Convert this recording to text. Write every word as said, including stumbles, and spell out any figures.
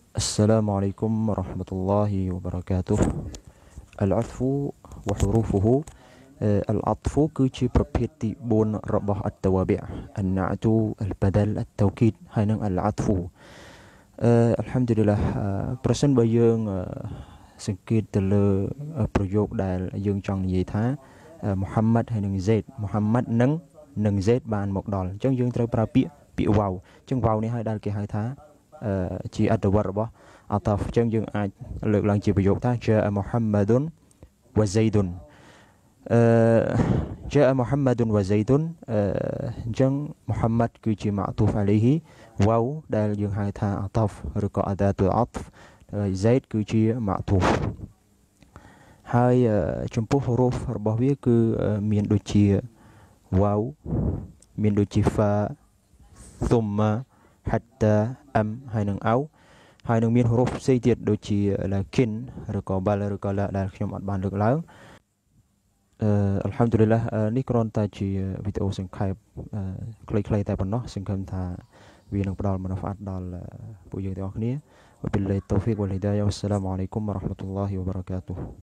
السلام عليكم ورحمة الله وبركاته العطف وحروفه آه، العطف كيشي بروبيتي بون ربح التوابع النعت البدل التوكيد هاي العطف آه، الحمد لله آه، برسن بيون آه، سنكيت تل آه، ប្រយោគដែលយើងចង់និយាយថាមូហាម៉ាត់ហើយនឹង Z មូហាម៉ាត់និងនឹង Z បានមកដល់អញ្ចឹងយើងត្រូវប្រើពាក្យពាក្យ wow អញ្ចឹង wow នេះហើយដែលគេហៅថាអឺជាអត្ថបទរបស់អតាហ្វអញ្ចឹងយើងអាចលើកឡើងជាប្រយោគថា جاء محمد وزيد អឺ جاء محمد وزيد អឺអញ្ចឹង محمد គឺជា معطوف عليه wow ដែលយើងហៅថាអតាហ្វឬក៏ أداة العطف زيد គឺជា معطوف ហើយចំពោះរូបរបស់វាគឺមានដូចជា wow មានដូចជា fa thumma hatta am ហើយនឹង au ហើយនឹងមានរូបផ្សេងទៀតដូចជា lakin ឬក៏ bal ឬក៏ la ដែលខ្ញុំអត់បានលើកឡើងអឺ Alhamdulillah នេះគ្រាន់តែជាវីដេអូសង្ខេបខ្លីៗតែប៉ុណ្ណោះសង្ឃឹមថាវានឹងផ្ដល់មនោផ្អាត់ដល់ពួកយើងទាំងអស់គ្នា وبالله التوفيق والهداية والسلام عليكم ورحمة الله وبركاته